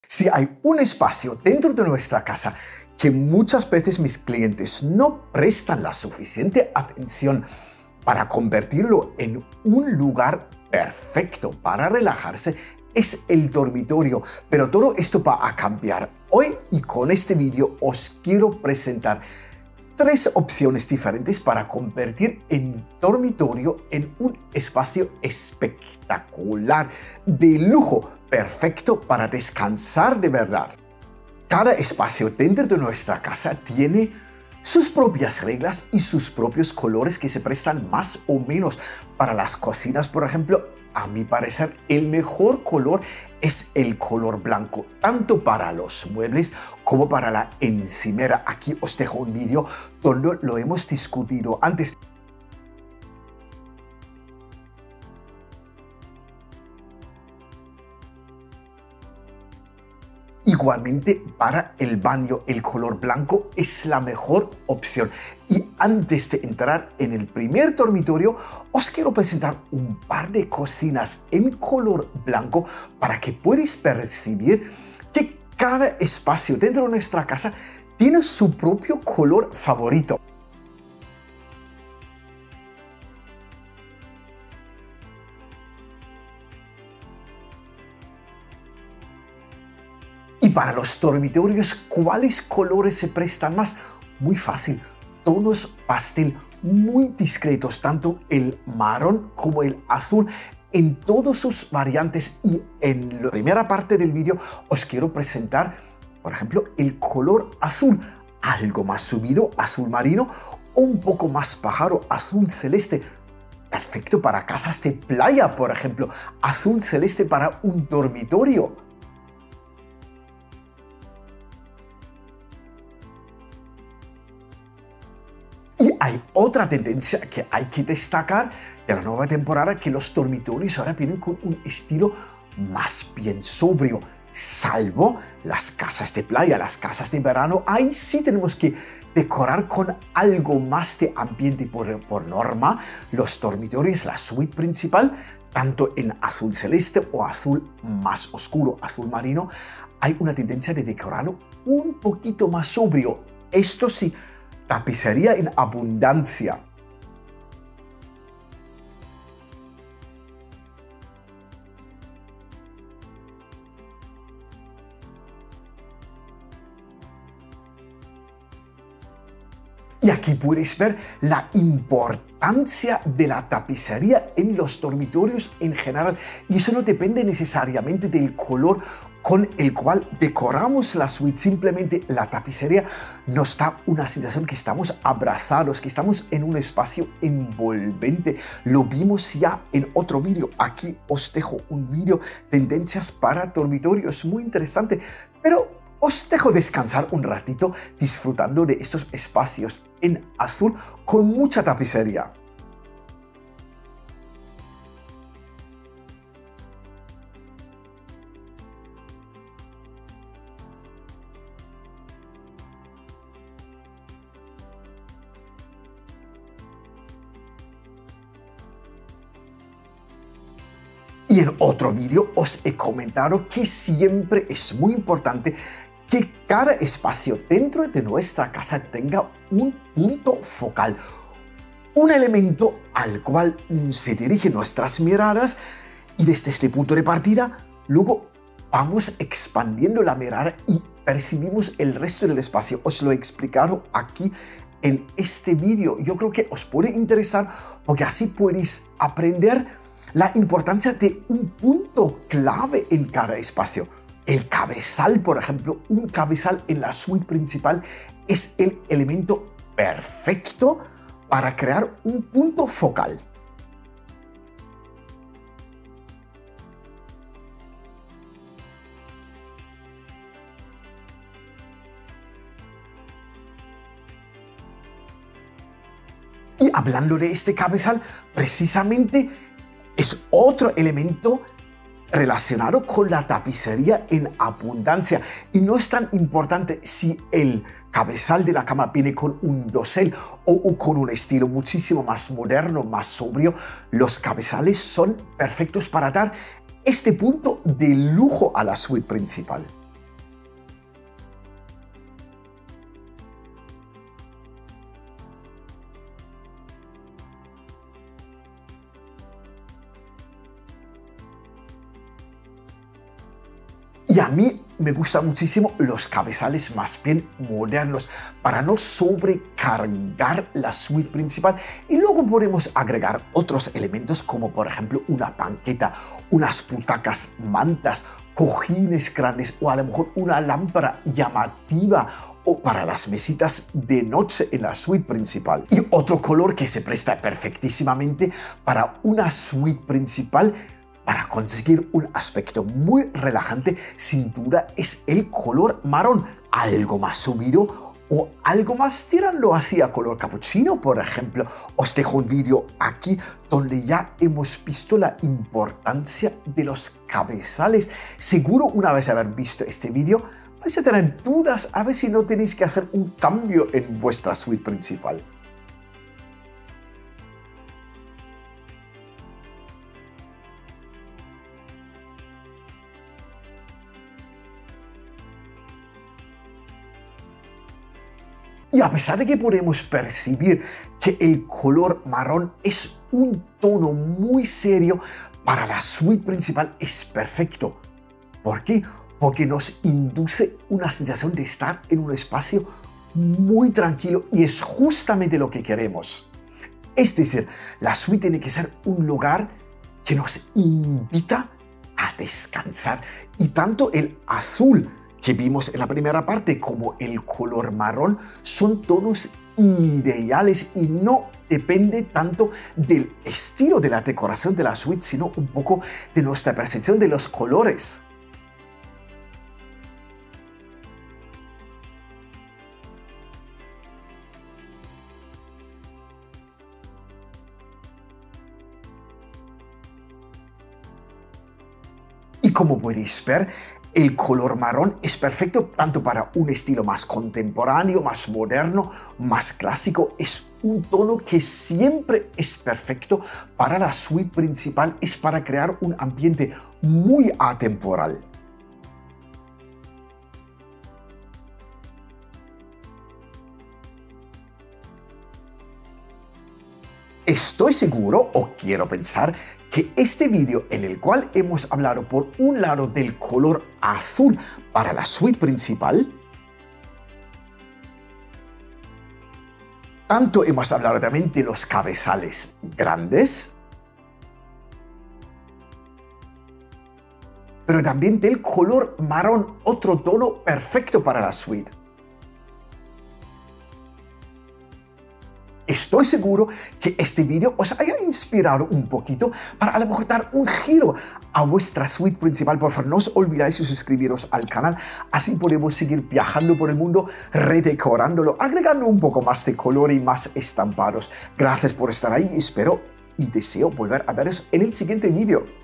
Si hay un espacio dentro de nuestra casa que muchas veces mis clientes no prestan la suficiente atención para convertirlo en un lugar perfecto para relajarse, es el dormitorio. Pero todo esto va a cambiar hoy y con este vídeo os quiero presentar 3 opciones diferentes para convertir el dormitorio en un espacio espectacular, de lujo, perfecto para descansar de verdad. Cada espacio dentro de nuestra casa tiene sus propias reglas y sus propios colores que se prestan más o menos. Para las cocinas, por ejemplo, a mi parecer, el mejor color es el color blanco, tanto para los muebles como para la encimera. Aquí os dejo un vídeo donde lo hemos discutido antes. Igualmente, para el baño, el color blanco es la mejor opción. Y antes de entrar en el primer dormitorio, os quiero presentar un par de cocinas en color blanco para que puedas percibir que cada espacio dentro de nuestra casa tiene su propio color favorito. Y para los dormitorios, ¿cuáles colores se prestan más? Muy fácil, tonos pastel muy discretos, tanto el marrón como el azul en todas sus variantes. Y en la primera parte del vídeo os quiero presentar, por ejemplo, el color azul, algo más subido, azul marino, un poco más pájaro, azul celeste. Perfecto para casas de playa, por ejemplo, azul celeste para un dormitorio. Y hay otra tendencia que hay que destacar de la nueva temporada, que los dormitorios ahora vienen con un estilo más bien sobrio, salvo las casas de playa, las casas de verano. Ahí sí tenemos que decorar con algo más de ambiente. Por norma, los dormitorios, la suite principal, tanto en azul celeste o azul más oscuro, azul marino, hay una tendencia de decorarlo un poquito más sobrio. Esto sí, tapicería en abundancia. Y aquí puedes ver la importancia de la tapicería en los dormitorios en general. Y eso no depende necesariamente del color con el cual decoramos la suite. Simplemente la tapicería nos da una sensación que estamos abrazados, que estamos en un espacio envolvente. Lo vimos ya en otro vídeo. Aquí os dejo un vídeo, tendencias para dormitorios, muy interesante. Pero os dejo descansar un ratito disfrutando de estos espacios en azul con mucha tapicería. Y en otro vídeo os he comentado que siempre es muy importante que cada espacio dentro de nuestra casa tenga un punto focal, un elemento al cual se dirigen nuestras miradas, y desde este punto de partida luego vamos expandiendo la mirada y percibimos el resto del espacio. Os lo he explicado aquí en este vídeo. Yo creo que os puede interesar porque así podéis aprender la importancia de un punto clave en cada espacio. El cabezal, por ejemplo, un cabezal en la suite principal es el elemento perfecto para crear un punto focal. Y hablando de este cabezal, precisamente es otro elemento relacionado con la tapicería en abundancia. Y no es tan importante si el cabezal de la cama viene con un dosel o con un estilo muchísimo más moderno, más sobrio. Los cabezales son perfectos para dar este punto de lujo a la suite principal. a mí me gustan muchísimo los cabezales más bien modernos para no sobrecargar la suite principal, y luego podemos agregar otros elementos como por ejemplo una banqueta, unas butacas, mantas, cojines grandes o a lo mejor una lámpara llamativa o para las mesitas de noche en la suite principal. Y otro color que se presta perfectísimamente para una suite principal para conseguir un aspecto muy relajante, sin duda, es el color marrón, algo más subido o algo más tirando hacia color capuchino, por ejemplo. Os dejo un vídeo aquí donde ya hemos visto la importancia de los cabezales. Seguro una vez haber visto este vídeo vais a tener dudas a ver si no tenéis que hacer un cambio en vuestra suite principal. Y a pesar de que podemos percibir que el color marrón es un tono muy serio, para la suite principal es perfecto. ¿Por qué? Porque nos induce una sensación de estar en un espacio muy tranquilo y es justamente lo que queremos. Es decir, la suite tiene que ser un lugar que nos invita a descansar, y tanto el azul que vimos en la primera parte como el color marrón son tonos ideales y no depende tanto del estilo de la decoración de la suite, sino un poco de nuestra percepción de los colores. Y como podéis ver, el color marrón es perfecto tanto para un estilo más contemporáneo, más moderno, más clásico. Es un tono que siempre es perfecto para la suite principal, es para crear un ambiente muy atemporal. Estoy seguro, o quiero pensar, que este vídeo en el cual hemos hablado por un lado del color azul para la suite principal, tanto hemos hablado también de los cabezales grandes, pero también del color marrón, otro tono perfecto para la suite. Estoy seguro que este vídeo os haya inspirado un poquito para a lo mejor dar un giro a vuestra suite principal. Por favor, no os olvidáis de suscribiros al canal, así podemos seguir viajando por el mundo, redecorándolo, agregando un poco más de color y más estampados. Gracias por estar ahí, espero y deseo volver a veros en el siguiente vídeo.